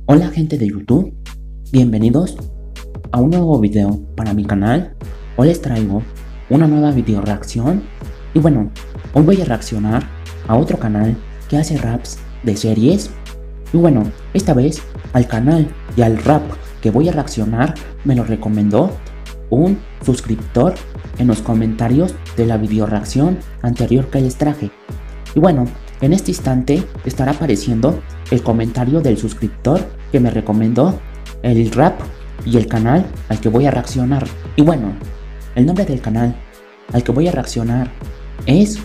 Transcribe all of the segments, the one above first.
Hola gente de YouTube, bienvenidos a un nuevo video para mi canal. Hoy les traigo una nueva video reacción y bueno, hoy voy a reaccionar a otro canal que hace raps de series. Y bueno, esta vez al canal y al rap que voy a reaccionar me lo recomendó un suscriptor en los comentarios de la video reacción anterior que les traje. Y bueno, en este instante estará apareciendo el comentario del suscriptor que me recomendó el rap y el canal al que voy a reaccionar. Y bueno, el nombre del canal al que voy a reaccionar es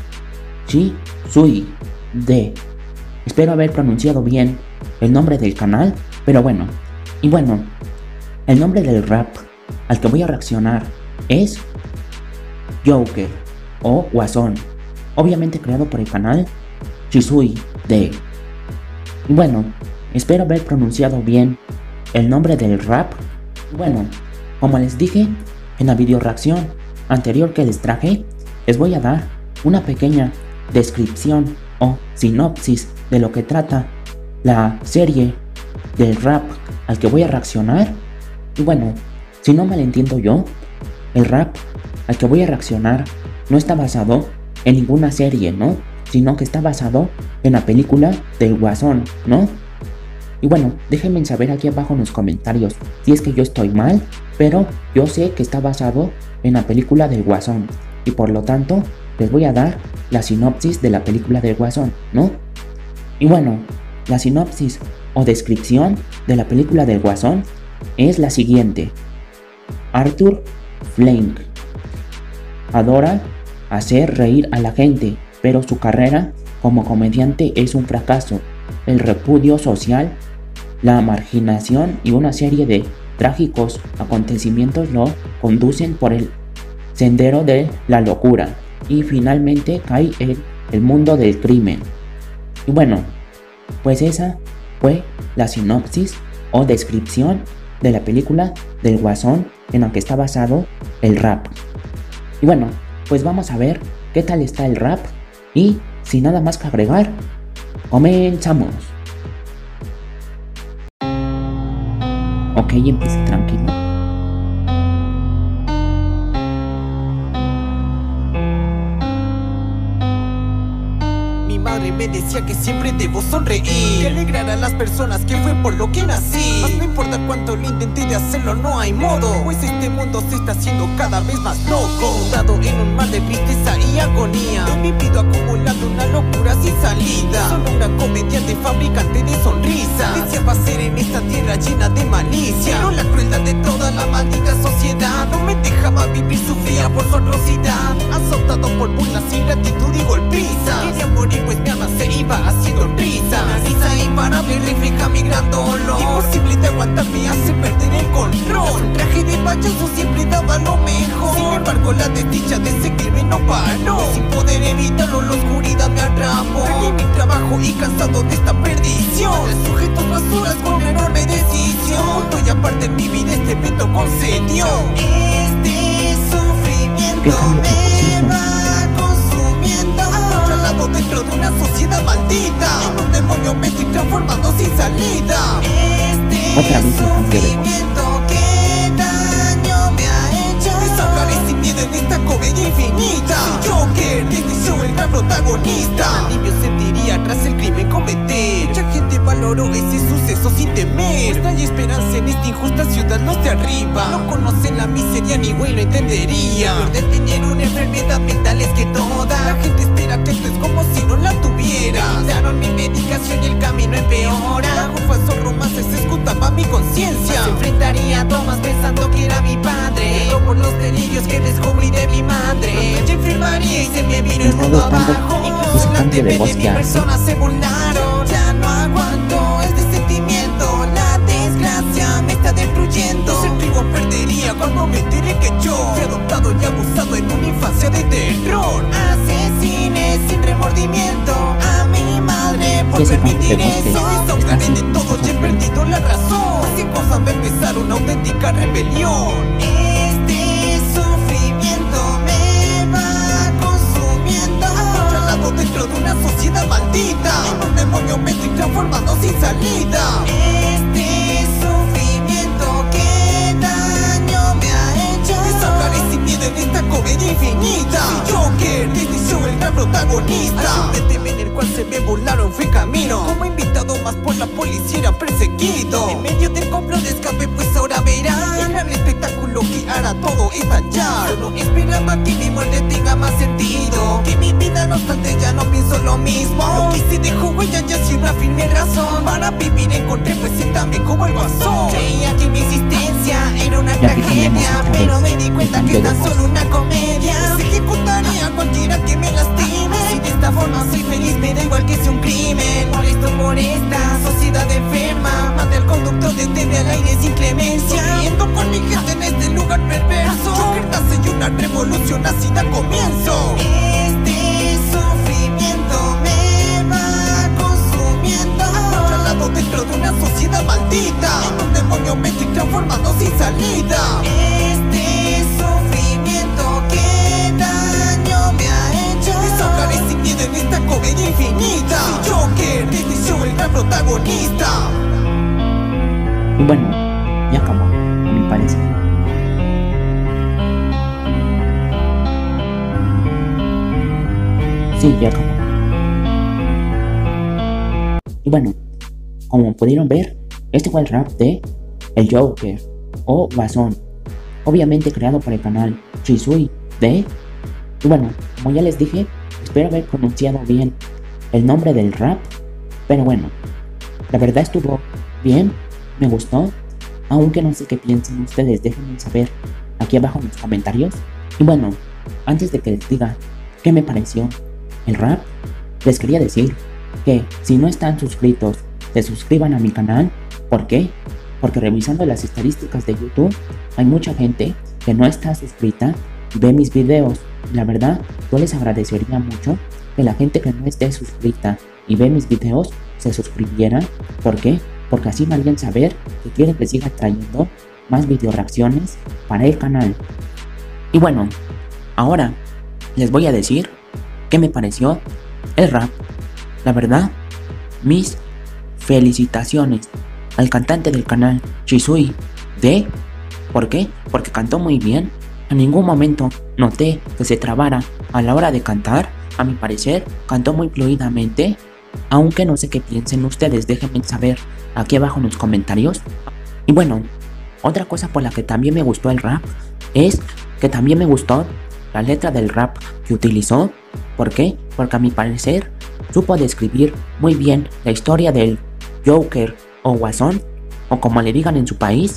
Chisui D. Espero haber pronunciado bien el nombre del canal, pero bueno. Y bueno, el nombre del rap al que voy a reaccionar es Joker o Guasón, obviamente creado por el canal Chisui D. Y bueno, espero haber pronunciado bien el nombre del rap. Bueno, como les dije en la video reacción anterior que les traje, les voy a dar una pequeña descripción o sinopsis de lo que trata la serie del rap al que voy a reaccionar. Y bueno, si no mal entiendo yo, el rap al que voy a reaccionar no está basado en ninguna serie, ¿no? Sino que está basado en la película del Guasón, ¿no? Y bueno, déjenme saber aquí abajo en los comentarios si es que yo estoy mal, pero yo sé que está basado en la película del Guasón y por lo tanto les voy a dar la sinopsis de la película del Guasón, ¿no? Y bueno, la sinopsis o descripción de la película del Guasón es la siguiente. Arthur Fleck adora hacer reír a la gente, pero su carrera como comediante es un fracaso. El repudio social, la marginación y una serie de trágicos acontecimientos lo conducen por el sendero de la locura y finalmente cae en el mundo del crimen. Y bueno, pues esa fue la sinopsis o descripción de la película del Guasón en la que está basado el rap. Y bueno, pues vamos a ver qué tal está el rap y sin nada más que agregar, comenzamos. Ok, empiece tranquilo. Mi madre me decía que siempre debo sonreír, que alegrar a las personas, que fue por lo que nací. Mas no importa cuánto lo intenté de hacerlo, no hay modo, pues este mundo se está haciendo cada vez más loco. Inundado en un mar de tristeza y agonía, he vivido acumulando una locura sin salida. Solo una comediante fabricante de sonrisas, deseaba ser en esta tierra llena de malicia, pero la crueldad de toda la maldita sociedad no me dejaba vivir, sufría por su atrocidad. Azotado por burlas, ingratitud y golpiza, quería morir pues mi alma se iba haciendo risa. Una risa imparable refleja mi gran dolor, imposible de aguantar, me hace perder el control. Un traje de payaso siempre daba lo mejor, sin embargo la desdicha de seguirme no paró. Sin poder evitarlo la oscuridad me atrapó, perdí mi trabajo y cansado de esta perdición, de sujetos basuras con enorme decisión. Punto y aparte en mi vida este evento concedió. Este sufrimiento me va consumiendo, acorralado dentro de una sociedad maldita, en un demonio me estoy transformando sin salida. Este sufrimiento que daño me ha hecho, desahogaré sin miedo en esta comedia infinita. Joker, desde show el gran protagonista, alivio sentiría tras el crimen cometer. Mucha gente valoró ese suceso sin temer, pues no hay esperanza en esta injusta ciudad, los de arriba no conocen la miseria, ni güey lo entendería. Por de tener una enfermedad mental es que toda la gente espera que esto es como si no la tuviera. Quitaron mi medicación y el camino empeora, bajo falsos romances se escutaba mi conciencia. Se enfrentaría a tomas pensando que era mi padre, pero por los delirios que descubrí de mi madre, yo enfermaría y se me vino el mundo abajo. Incluso la TV de mi persona se burlaron. Ya no aguanto este sentimiento, la desgracia me está destruyendo. El trigo perdería cuando me enteré que yo fui adoptado y abusado en una infancia de terror. Asesiné sin remordimiento a mi madre por permitir eso. Desahogaré de todo y he perdido la razón, así cosas va a empezar una auténtica rebelión. Este sufrimiento me va consumiendo, acorralado dentro de una sociedad maldita, en un demonio me estoy transformando sin salida. comedia infinita. Joker, Disney Show, el gran protagonista. Al de en el cual se me volaron fue camino. Como invitado más por la policía era perseguido. En medio del complot de escape, pues ahora verán el gran espectáculo que hará todo estallar. Solo esperaba que mi muerte tenga más sentido, que mi vida no obstante ya no pienso lo mismo. Lo que se dejó huella ya sin una firme razón. Para vivir encontré pues también como el guasón. Creía que mi existencia era una tragedia, pero me di cuenta que es tan solo una comedia. Se ejecutaría a cualquiera que me lastime. Si de esta forma soy feliz me da igual que sea un crimen. Molesto por esta sociedad enferma. Maté al conductor, detener al aire sin clemencia. Corriendo con mi gente en este lugar perverso. Joker nace y una revolución así da comienzo. Este sufrimiento me va consumiendo, acorralado dentro de una sociedad maldita. En un demonio me estoy transformando sin salida. Este sufrimiento que daño me ha hecho, desahogaré sin miedo en esta comedia infinita. Joker, Disney Show, el gran protagonista. Y bueno, ya acabó, a mi parecer. Sí, ya acabó. Y bueno, como pudieron ver, este fue el rap de El Joker o Guasón, obviamente creado por el canal Chisui de... Y bueno, como ya les dije, espero haber pronunciado bien el nombre del rap, pero bueno, la verdad estuvo bien, me gustó, aunque no sé qué piensen ustedes, déjenme saber aquí abajo en los comentarios. Y bueno, antes de que les diga qué me pareció el rap, les quería decir que si no están suscritos, se suscriban a mi canal. ¿Por qué? Porque revisando las estadísticas de YouTube, hay mucha gente que no está suscrita y ve mis videos. La verdad, yo les agradecería mucho que la gente que no esté suscrita y ve mis videos se suscribiera. ¿Por qué? Porque así me harían saber que quieren que siga trayendo más video reacciones para el canal. Y bueno, ahora les voy a decir qué me pareció el rap. La verdad, mis felicitaciones al cantante del canal Chisui de... ¿Por qué? Porque cantó muy bien. En ningún momento noté que se trabara a la hora de cantar. A mi parecer, cantó muy fluidamente. Aunque no sé qué piensen ustedes, déjenme saber aquí abajo en los comentarios. Y bueno, otra cosa por la que también me gustó el rap es que también me gustó la letra del rap que utilizó. ¿Por qué? Porque a mi parecer supo describir muy bien la historia del Joker o Guasón, o como le digan en su país.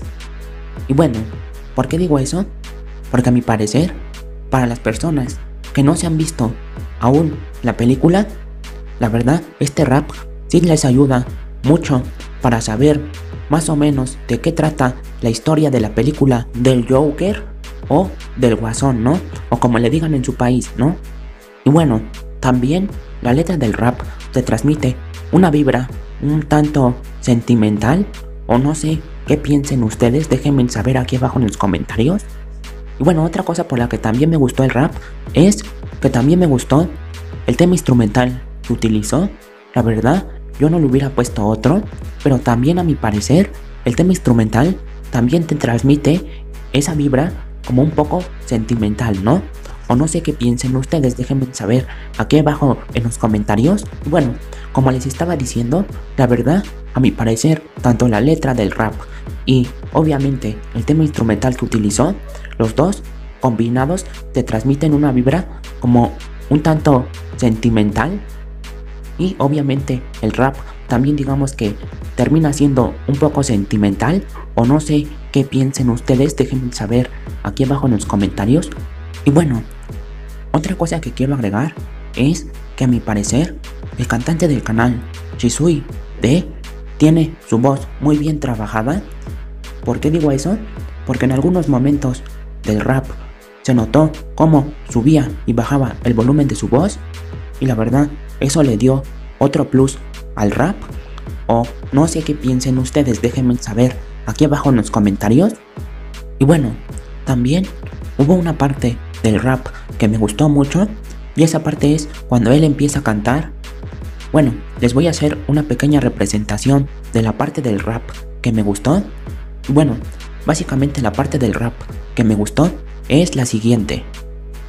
Y bueno, ¿por qué digo eso? Porque a mi parecer, para las personas que no se han visto aún la película, la verdad, este rap sí les ayuda mucho para saber más o menos de qué trata la historia de la película del Joker o del Guasón, ¿no? O como le digan en su país, ¿no? Y bueno, también la letra del rap te transmite una vibra un tanto sentimental, o no sé qué piensen ustedes, déjenme saber aquí abajo en los comentarios. Y bueno, otra cosa por la que también me gustó el rap es que también me gustó el tema instrumental que utilizó. La verdad, yo no le hubiera puesto otro, pero también a mi parecer el tema instrumental también te transmite esa vibra como un poco sentimental, ¿no? O no sé qué piensen ustedes, déjenme saber aquí abajo en los comentarios. Y bueno, como les estaba diciendo, la verdad, a mi parecer, tanto la letra del rap y obviamente el tema instrumental que utilizó, los dos combinados te transmiten una vibra como un tanto sentimental. Y obviamente el rap también digamos que termina siendo un poco sentimental, o no sé qué piensen ustedes, déjenme saber aquí abajo en los comentarios. Y bueno, otra cosa que quiero agregar es que a mi parecer el cantante del canal Chisui de tiene su voz muy bien trabajada. ¿Por qué digo eso? Porque en algunos momentos del rap se notó cómo subía y bajaba el volumen de su voz, y la verdad eso le dio otro plus al rap. O no sé qué piensen ustedes, déjenme saber aquí abajo en los comentarios. Y bueno, también hubo una parte del rap que me gustó mucho, y esa parte es cuando él empieza a cantar. Bueno, les voy a hacer una pequeña representación de la parte del rap que me gustó. Bueno, básicamente la parte del rap que me gustó es la siguiente.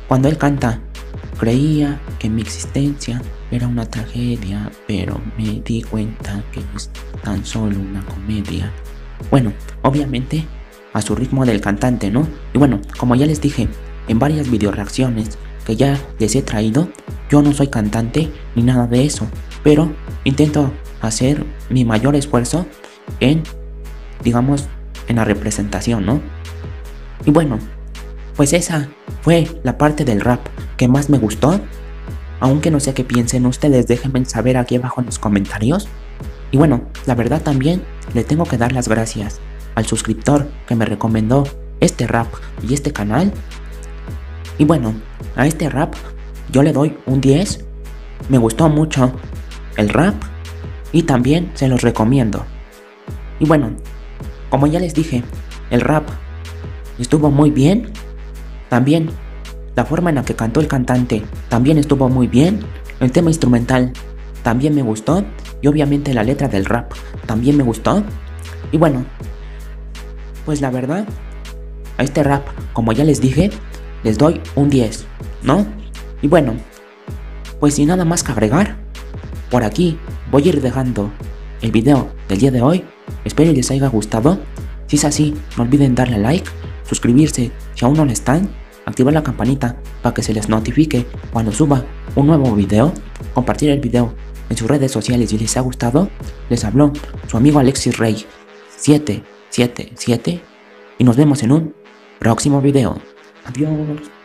cuando él canta, creía que mi existencia era una tragedia, pero me di cuenta que es tan solo una comedia. Bueno, obviamente a su ritmo del cantante, ¿no? Y bueno, como ya les dije en varias video reacciones que ya les he traído, yo no soy cantante ni nada de eso, pero intento hacer mi mayor esfuerzo en, digamos, en la representación, ¿no? Y bueno, pues esa fue la parte del rap que más me gustó. Aunque no sé qué piensen ustedes, déjenme saber aquí abajo en los comentarios. Y bueno, la verdad también le tengo que dar las gracias al suscriptor que me recomendó este rap y este canal. Y bueno, a este rap yo le doy un 10. Me gustó mucho el rap y también se los recomiendo. Y bueno, como ya les dije, el rap estuvo muy bien. También la forma en la que cantó el cantante también estuvo muy bien. El tema instrumental también me gustó. Y obviamente la letra del rap también me gustó. Y bueno, pues la verdad, a este rap, como ya les dije, les doy un 10, ¿no? Y bueno, pues sin nada más que agregar, por aquí voy a ir dejando el video del día de hoy. Espero les haya gustado. Si es así, no olviden darle like, suscribirse si aún no lo están, activar la campanita para que se les notifique cuando suba un nuevo video, compartir el video en sus redes sociales si les ha gustado. Les habló su amigo Alexis Rey 777 y nos vemos en un próximo video. Adiós.